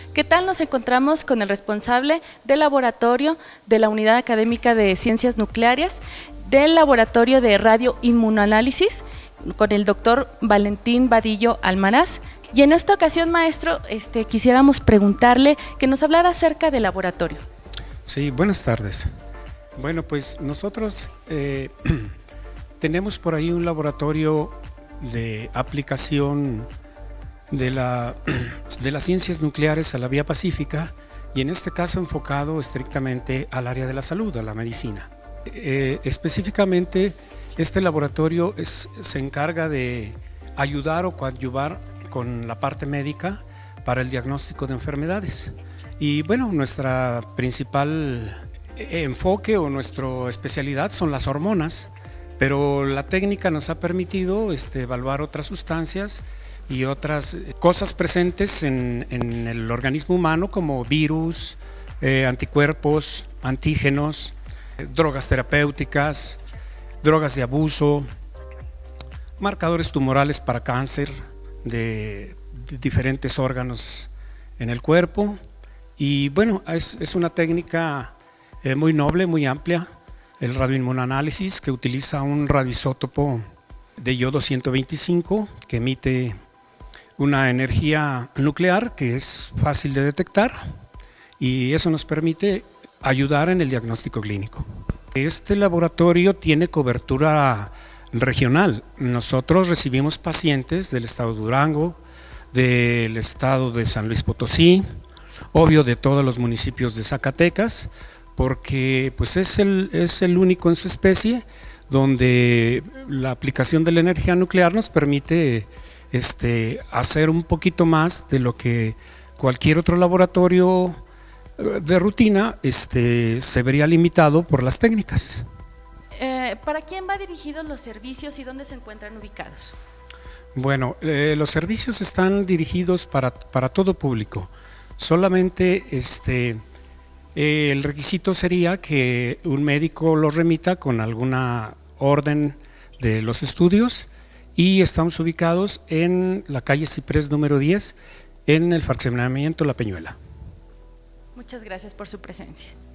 ¿Qué tal? Nos encontramos con el responsable del laboratorio de la Unidad Académica de Ciencias Nucleares, del Laboratorio de Radioinmunoanálisis, con el doctor Valentín Vadillo Almaraz. Y en esta ocasión, maestro, quisiéramos preguntarle que nos hablara acerca del laboratorio. Sí, buenas tardes. Bueno, pues nosotros tenemos por ahí un laboratorio de aplicación de las ciencias nucleares a la vía pacífica, y en este caso enfocado estrictamente al área de la salud, a la medicina. Específicamente, este laboratorio se encarga de ayudar o coadyuvar con la parte médica para el diagnóstico de enfermedades. Y bueno, nuestra principal enfoque o nuestra especialidad son las hormonas, pero la técnica nos ha permitido evaluar otras sustancias y otras cosas presentes en el organismo humano, como virus, anticuerpos, antígenos, drogas terapéuticas, drogas de abuso, marcadores tumorales para cáncer de diferentes órganos en el cuerpo. Y bueno, es una técnica muy noble, muy amplia, el radioinmunoanálisis, que utiliza un radioisótopo de yodo 125 que emite una energía nuclear que es fácil de detectar, y eso nos permite ayudar en el diagnóstico clínico. Este laboratorio tiene cobertura regional. Nosotros recibimos pacientes del estado de Durango, del estado de San Luis Potosí, obvio de todos los municipios de Zacatecas, porque pues es el único en su especie donde la aplicación de la energía nuclear nos permite hacer un poquito más de lo que cualquier otro laboratorio de rutina se vería limitado por las técnicas. ¿Para quién va dirigidos los servicios y dónde se encuentran ubicados? Bueno, los servicios están dirigidos para todo público. Solamente el requisito sería que un médico lo remita con alguna orden de los estudios, y estamos ubicados en la calle Ciprés número 10, en el fraccionamiento La Peñuela. Muchas gracias por su presencia.